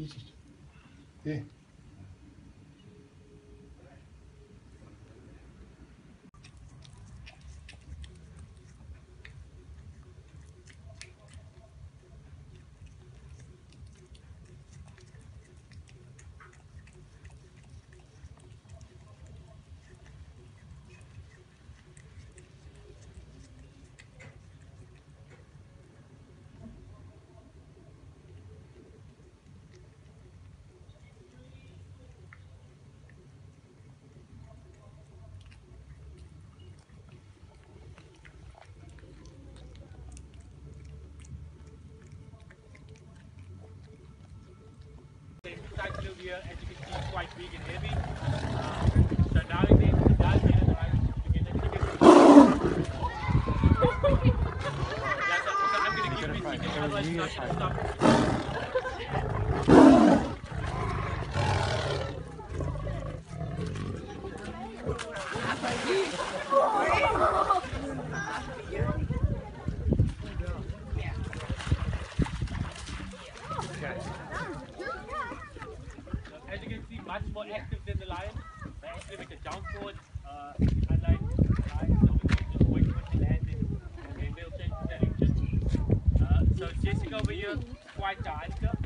Eat it. There. Here, as you can see, is quite big and heavy. So now it does get in the right to get it. Yeah, so I'm going to keep it seated, otherwise it's not going to stop. As you can see, much more active than the lion. They actually make a jump forward, unlike lions, so we just wait for the land and then they'll change the direction. So Jessica over here, quite the hunter.